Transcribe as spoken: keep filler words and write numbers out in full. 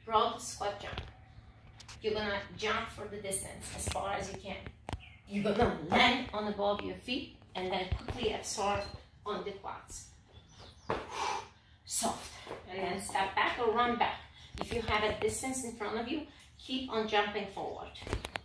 broad squat jump. You're gonna jump for the distance as far as you can. You're gonna land on above your feet and then quickly absorb on the quads. Soft. And then step back or run back. If you have a distance in front of you, keep on jumping forward.